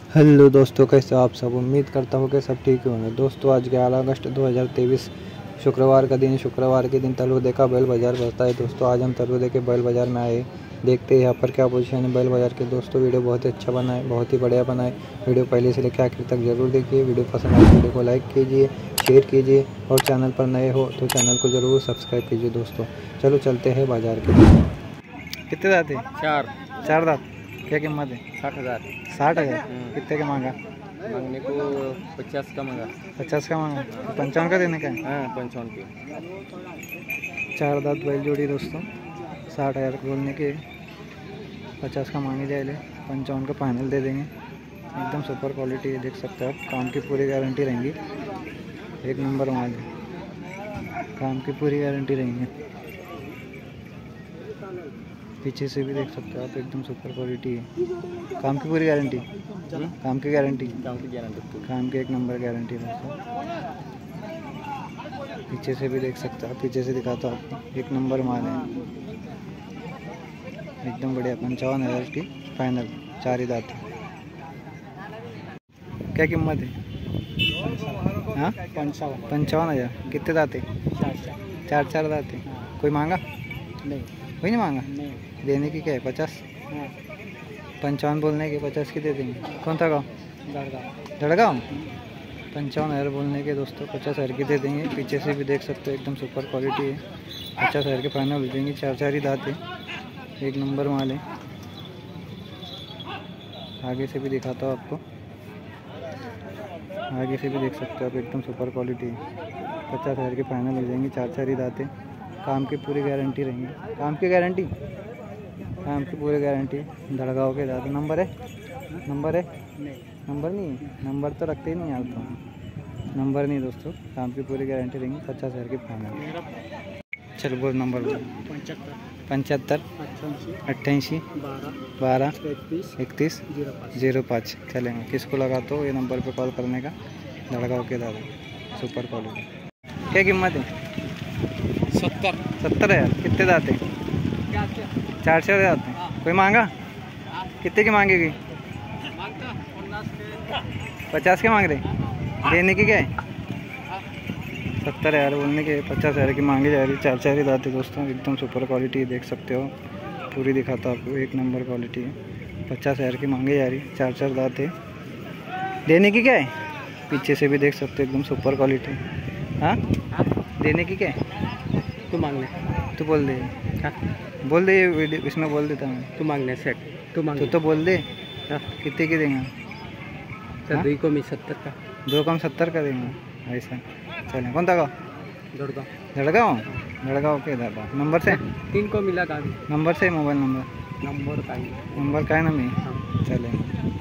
Hello दोस्तों, कैसे हो आप सब। उम्मीद करता हूँ कि सब ठीक होंगे। दोस्तों आज 11 अगस्त 2023 शुक्रवार का दिन। शुक्रवार के दिन तलवदे का बैल बाज़ार भरता है। दोस्तों आज हम तलवदे के बैल बाज़ार में आए, देखते हैं यहाँ पर क्या पोजीशन है बैल बाज़ार के। दोस्तों वीडियो बहुत ही अच्छा बना है, बहुत ही बढ़िया बना है। वीडियो पहले से लेकर आखिर तक जरूर देखिए। वीडियो पसंद आए वीडियो को लाइक कीजिए, शेयर कीजिए और चैनल पर नए हो तो चैनल को ज़रूर सब्सक्राइब कीजिए। दोस्तों चलो चलते हैं बाज़ार के दिन। कितने दाँत है? चार दाँत। क्या कीमत है? 60,000। 60,000। कितने का मांगा? मांगने को 50 का मांगा। 50 का मांगा तो 55 का देने का है। हाँ 55 की। चार दाँत बैल जोड़ी दोस्तों, 60,000 को बोलने के 50 का मांगे जाए, 55 का फाइनल दे देंगे। एकदम सुपर क्वालिटी है, देख सकते हो आप। काम की पूरी गारंटी रहेंगी, एक नंबर माल है। काम की पूरी गारंटी रहेंगी। पीछे से भी देख सकते हो आप, एकदम सुपर क्वालिटी है। काम की पूरी गारंटी, काम की गारंटी, काम की एक नंबर गारंटी दोस्तों। पीछे से भी देख सकते हो आप, पीछे से दिखाता हूँ आपको, एक नंबर माल है, एकदम बढ़िया। 55,000 की फाइनल, चार ही दाँत। क्या कीमत है? हाँ 55,000। कितने दाँत है? चार दाँत है। कोई मांगा नहीं? कोई नहीं मांगा। नहीं। देने की क्या है? 50। हाँ 55 बोलने के 50 की दे देंगे। कौन सा गाँव? जड़गाँव। 55,000 बोलने के दोस्तों, 50,000 की दे देंगे। पीछे से भी देख सकते हो, एकदम सुपर क्वालिटी है। 50,000 के फाइनल हो जाएंगे। चार ही दाँत है, एक नंबर माल है। आगे से भी दिखाता हूँ आपको, आगे से भी देख सकते हो आप, एकदम सुपर क्वालिटी है। 50,000 के फाइनल हो जाएंगे। चार ही दाँत है। काम की पूरी गारंटी रहेंगी। काम की गारंटी, काम की पूरी गारंटी। धड़गाँव के दाँत। नंबर है? नंबर है? नंबर नहीं है। नंबर तो रखते ही नहीं यार तो। नंबर नहीं दोस्तों, काम की पूरी गारंटी रहेंगी। 50,000 की फाइनल। चलो बोल नंबर बोल। 75 88 12 31 05। चलेंगे। किसको लगा तो ये नंबर पे कॉल करने का। धड़गाँव के दादा, सुपर क्वालिटी। क्या कीमत है? 70,000। कितने दाँत है? चार दाँत है। कोई मांगा? कितने की मांगेगी? 50 के मांग रहे। देने की क्या है? 70,000 बोलने के 50,000 की मांगी जा रही। चार ही दाँत है दोस्तों, एकदम सुपर क्वालिटी देख सकते हो। पूरी दिखाता हूँ आपको, एक नंबर क्वालिटी है। 50,000 की मांगी जा रही। चार दाँत है। देने की क्या है? पीछे से भी देख सकते हो, एकदम सुपर क्वालिटी। हाँ देने की क्या है? तू मांगने, तू बोल दे। हाँ बोल दे, ये वीडियो इसमें बोल देता मैं। तू मांगने सेट, तू मांग तो बोल दे। कितने की देंगे? सर दुई को मी 70 का। 2 कम 70 का देंगे ऐसा। चलें। कौन था गाँव? जड़गाँव। जड़गाँव के दादा। नंबर से 3 को मिला का। नंबर से मोबाइल नंबर का है ना मैं। चलें।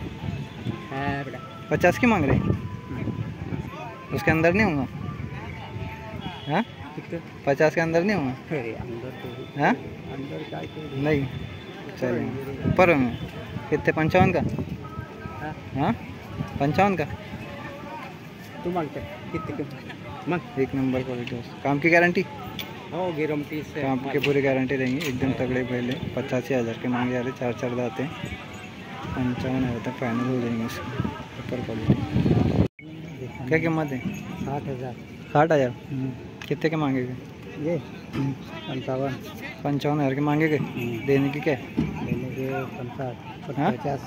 50 की मांग रहे, उसके अंदर नहीं होगा? हाँ 50 के अंदर नहीं होगा? हाँ नहीं। चलिए ऊपर में कितने? 55 का। हाँ 55 का। तू मांगते कितने? मांग। एक नंबर क्वालिटी। काम की गारंटी, हो गारंटी से। काम की पूरी गारंटी रहेंगी। एकदम तगड़े पहले 85,000 के मांगे जा रहे। चार दाँत हैं। 55,000 तक फाइनल हो जाएंगे इसकी, सुपर क्वालिटी। क्या कीमत है? 60,000। 60,000। कितने के मांगेगे? ये 55। 55,000 के मांगेगे। देने की क्या है? लेने के 50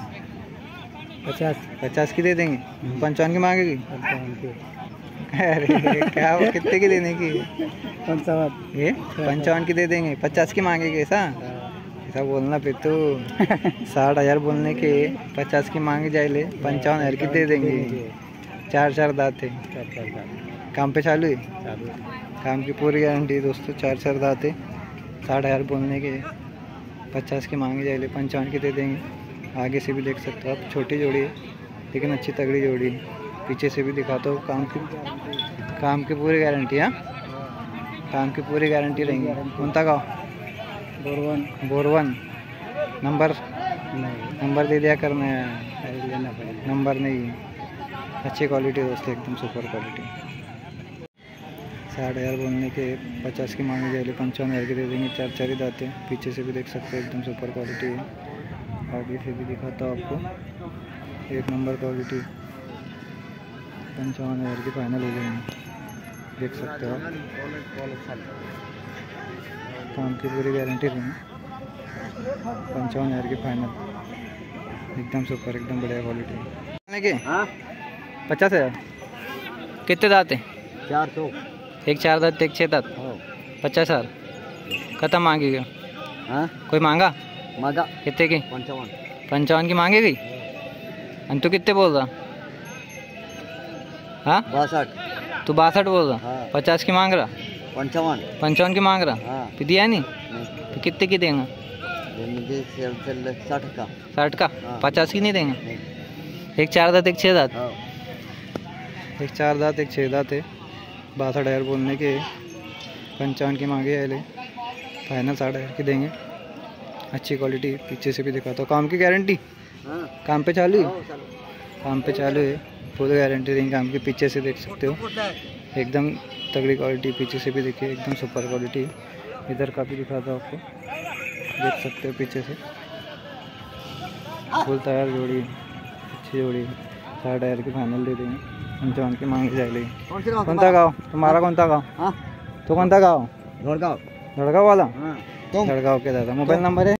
50 की दे देंगे। 55 की मांगेगी। 55 के। अरे क्या वो कितने की देने की? 55। ये 55 की दे देंगे। 50 की मांगेगे ऐसा? ऐसा बोलना पे तो। 60,000 बोलने के 50 की मांगे जाए, 55,000 की दे देंगे। चार दाँत है। काम पे चालू है। काम की पूरी गारंटी है दोस्तों। चार दाँत है। 60,000 बोलने के 50 की मांगे जाए, 55 की दे देंगे। आगे से भी देख सकते हो आप, छोटी जोड़ी है लेकिन अच्छी तगड़ी जोड़ी है। पीछे से भी दिखाता हूँ, काम की पूरी गारंटी। हाँ काम की पूरी गारंटी रहेंगी। कौन सा गाँव? बोरवन। नंबर दे दिया करना है। नंबर नहीं। अच्छी क्वालिटी दोस्तों, एकदम सुपर क्वालिटी। 60,000 बोलने के 50 की मांगी जाए, 55,000 की दे देंगे। चार ही दाँत हैं। पीछे से भी देख सकते हो, एकदम सुपर क्वालिटी है। आगे से भी दिखाता हूँ आपको, एक नंबर क्वालिटी 55,000 की फाइनल हो जाएंगे, देख सकते हो आप। काम की पूरी गारंटी रहेंगी, 55,000 की फाइनल, एकदम सुपर, एकदम बढ़िया क्वालिटी के। 50,000 कितने दांत हैं? 400 एक 4 दांत एक 6 दांत, 50,000 खत्म मांगी गया। हाँ कोई मांगा मांगा कितने की? 55 की मांगे गई। और तू कितने बोल रहा? हाँ 62 तू 62 बोल रहा, हाँ। 50 की मांग रहा, 55 की मांग रहा, हाँ फिर दिया नहीं तो कितने की देंगे? मुझे 60 का 60 का, हाँ। 50 की नहीं देंगे। नहीं। एक 4 दांत एक 6 दांत, हाँ एक 4 दांत एक 6 दांत है, 62,000 बोलने के, 55 की मांगे है, फाइनल 60,000 की देंगे। अच्छी क्वालिटी, पीछे से भी दिखाता हूँ। काम की गारंटी, हाँ काम पे चालू है, हाँ, चलो। काम पे चालू है, फुल गारंटी देंगे काम की। पीछे से देख सकते हो एकदम तगड़ी क्वालिटी, पीछे से भी देखिए एकदम सुपर क्वालिटी। इधर का भी दिखाता हूँ आपको, देख सकते हो पीछे से फुल तैयार जोड़ी, अच्छी जोड़ी, 60,000 की फाइनल दे देंगे। 55 की मांगी जाएगी। कौन सा गाँव तुम्हारा? कौन सा गाँव? हाँ तो कौन सा गाँव? धोड़गांव लड़गाँव वाला? हाँ लड़गाँव के दादा। मोबाइल नंबर है?